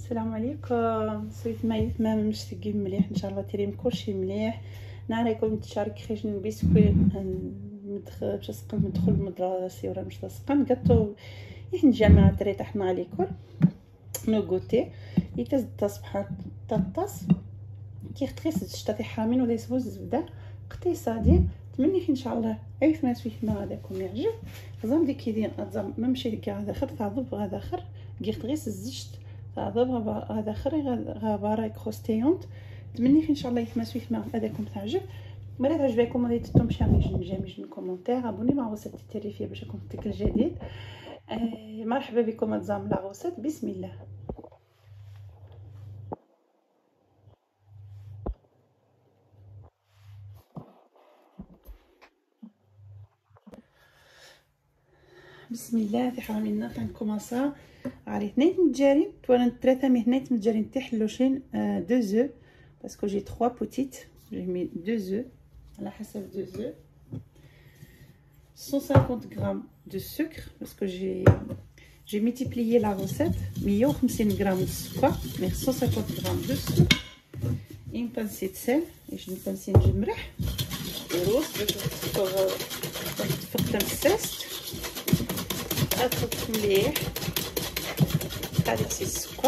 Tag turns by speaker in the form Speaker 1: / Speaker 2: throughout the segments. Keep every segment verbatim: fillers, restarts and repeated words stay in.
Speaker 1: السلام عليكم. صويت معايا تمام مشتقين مليح ان شاء الله تيريم كلشي مليح. نعرفكم تشارك خيش البسكوي ندخل باش نسقم ندخل المدرسه ولا مش تسقم قطو يعني جامعه دري طحنا على ليكول نو غوتي يتز تصبح تطاس كي خطيس شتاتي حامين ولا يسوز زبده اقتصادي تمني ان شاء الله عيف ما سويت ما هذاكم يعجب زعما ديك كيدين اتزعم ما مشي كاع هذا خر تعضب هذا خر كيخ غير الزجت تعضب هذا خر غاباره كروستيونت تمني ان شاء الله يف ما سويت ما هذاكم تعجب مرات عجبكم غادي تتم شي جامي من كومونتير ابوني مع وصلت التليفيه باش يكون تك الجديد. آه مرحبا بكم اتزعم لا غوصات بسم الله. بسم الله في حرامينا كنكوماسا على اثنين متجارين توالن ثلاثه من اثنين متجارين تحلوشين دو زو باسكو جي ثلاثة بوتيت جي مي دو زو على حسب دو زو مية وخمسين غرام دو سكر باسكو جي جي ملتيبليي لا روسيت مية وخمسين غرام دو السكر مي مية وخمسين غرام دو السكر اون بانسي سيل باش نبانسي نجمرح روز باش تفك تمسست أخذ مليح هذا سي السكر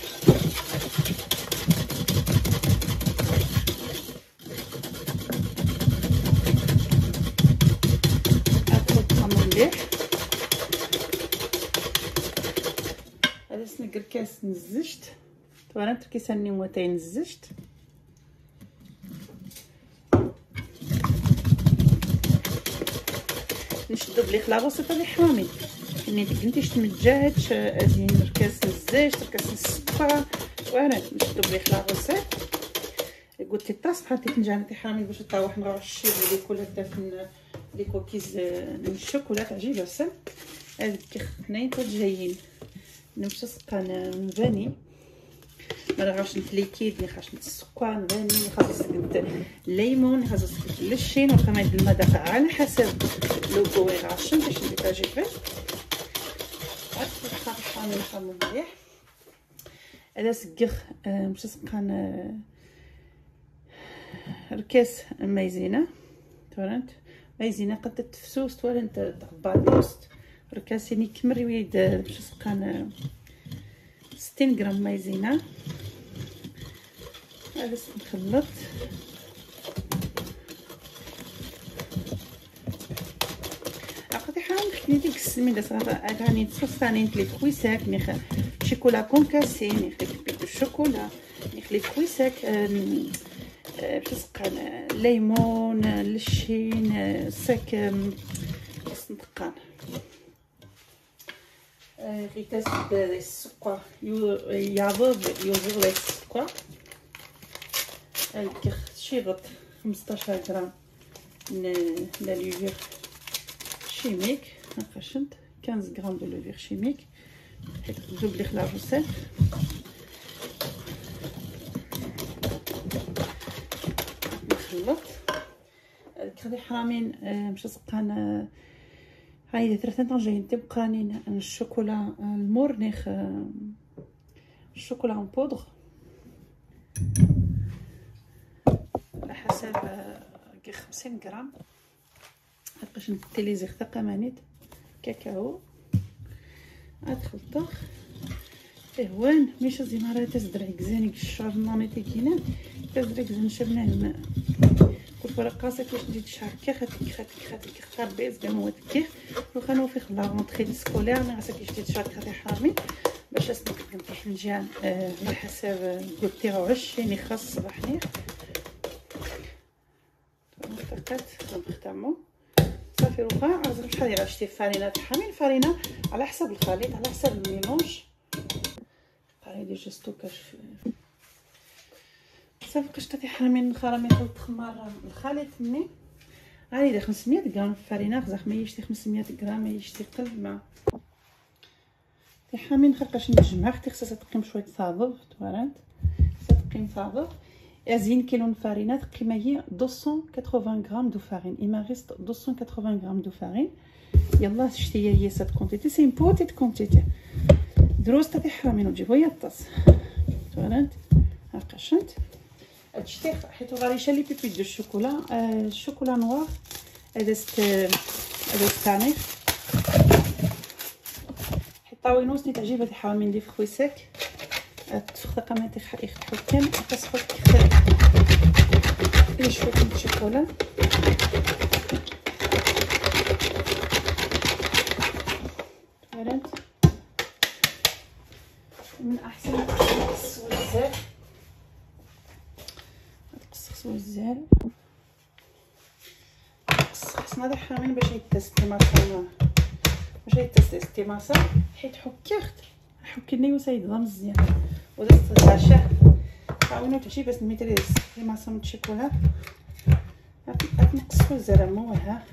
Speaker 1: أخذ مليح هذا سنقر كاس نزجت وانا تركيساني موتين نزجت نشدو بلي خلاصه تاع حامي اني كنتيش تمجهدش ازين ركاس الزيت ركاس السكر وانا نشدو بلي خلاصه قلت لي طاس بحال تنجان تاع حامي باش نطاوح نروح الشيب اللي كل هدا لي كوكيز من الشوكولاته عجيبه سم هذيك حنايا جايين نمشي سقان فاني ما نعرفش نتليكيد ني خاص السكر نباني خاص الليمون خاص للشين وكمان المذاق على حسب لو بوين عشان باش ندير جيبه عرفت خاص نخمم مليح هذا سكخ مشي سقان ركاس مايزينا تورنت مايزينا قد تفسوس تورنت تقبع الوسط ركاسيني كمري ويد مشي سقان ستين غرام مايزينا هذا نخلط عقدي حاول نخلي ديك السميده صراحه راني تصفاني نخلي كويساك نخ شوكولا كونكاسي نخلي بيت الشوكولا نخلي كويساك باش نسقان ليمون للشين ساك باش نتقان في كاس السكر يعضب يوزغ السكر هاك شيغط خمسطاش غرام من لا لوفير شيميك نقشنت خمسطاش غرام دو لوفير شيميك دوبلي خلا روسيت نخلط هذيك حرامين باش نسقان هاي ثلاثة طنجين تبقانين الشوكولا المورنيخ الشوكولا اون بودغ على حسب كي خمسين غرام باش نتيليزي ختا قمانيت كاكاو ادخلطخ هوان مش زيمارات تزدرعك زينك الشعر ناميتي كينا تزدرعك زين شبنان كل رقاصه كيش ديت شعر كيخ كيخ كيخ كيخ خربيز كموت كيخ وخانو في خلا رونطري سكولير ما عساك كيش ديت شعر كيخ حامي باش اسمك نطيح نجان على حسب قلتي عش يعني خاص صباحني فقط نختمو صافي وخا عازم شحال غير شتي فارينه حامي الفارينه على حسب الخليط على حسب الميلونج قاعد يجي ستوكاج صافي قشطتي حامين خرامي خلط خمار الخليط مني هاني خمسمية غرام فارينه خزاخ ما يشتي خمسمية غرام ما يشتي قلب مع حامين خرقاش نجمع اختي خصها تقيم شويه صابغ توارنت تقيم صابغ ازين كيلو فارينه تقيمه هي مئتين وثمانين غرام دو فارين اما ريست مئتين وثمانين غرام دو فارين يلا شتي هي سات كونتيتي سي بوتيت كونتيتي دروس تاع حرامين وتجيبو هي الطاس فهمت ها قشنت هادشي حيت غاريشه لي بيبي دو الشوكولا آه الشوكولا نوار هذا هذا الثاني حيت طاوينوس ني تعجب هذه حامين لي فخوي ساك تفخ ما تخ يحكم تصفر لي شويه من الشوكولا فهمت من احسن نقص بزاف نقص بزاف خصنا هذا حامين باش يتست ماسا باش يتست ماسا حيت حكيت حكيني وسايدها مزيان ودرت العشاء عاونو تمشي باش نميتريز لي ماسا من الشوكولا هاك نقصو الزرمو ها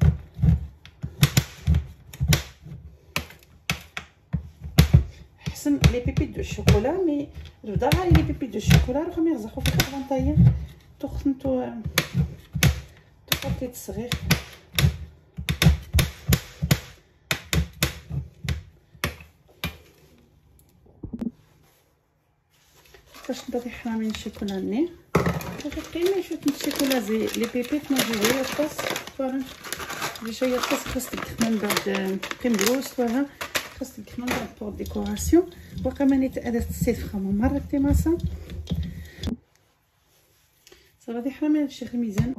Speaker 1: حسن لي بيبي دو الشوكولا مي بدا غير لي بيبي دو الشوكولا راهم يرزقوا في الطونطايه تخنتو تخطيت صغير باش نضيف حامين الشوكولا ني كاين شويه الشوكولا زي لي بيبي نجيبو الطاس فوالا دي شويه الطاس خاص تدخل من بعد كندروس فوالا خاص تدخل من بعد بور ديكوراسيون وكمان هذا السيف خامو مره تيماسا صافي حامين هادشي خميزان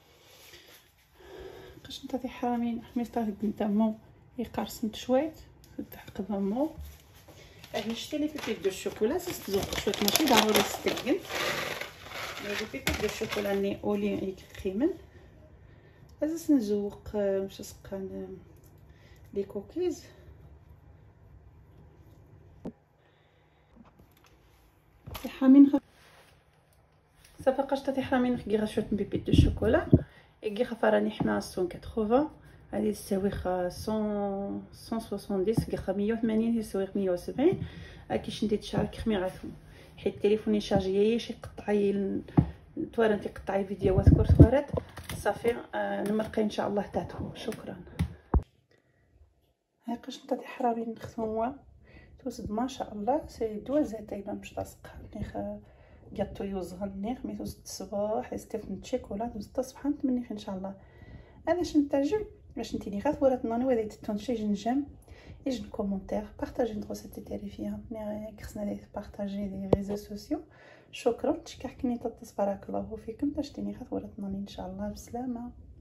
Speaker 1: باش نطيح حامين حميت قدامو يقرصن شويه تحت قدامو هادي شتي لي بيبي دو الشوكولا تزوق شويه ماشي ضروري تستقل لي بيبي دو الشوكولا ني اولي يكريمن اساس نزوق باش سقان لي كوكيز حامين صافي قاش تاع حامين كيغا شويه بيبي دو الشوكولا يجي خفراني حنا مية وثمانين هذه تساوي مية وسبعين كيخا مية وثمانين يساوي مية وسبعين كيش ندير تشارك خمي غاثو حيت تليفوني شارجي شي قطعي توارنتي قطعي فيديوهات كور توارت صافي آه نمرقي ان شاء الله تاتو شكرا هاي قاش نتا حرامي نخدموا توسد ما شاء الله سي دوا زاتايبه مش لاصقه نيخ جاتو يوزغن نيخ مي توسد الصباح استفن تشيكولا توسد الصباح نتمنى ان شاء الله انا شنو تعجب باش نتيني غات ورات نوني ولا تتونشي جنجم يجن كومونتير بارطاجي ندروسيتي تاريفيا ني خصنا لي بارطاجي لي ريزو سوسيو شكرا تشكحكني تتصبرك الله فيكم تشتيني غات ورات نوني ان شاء الله بسلامه.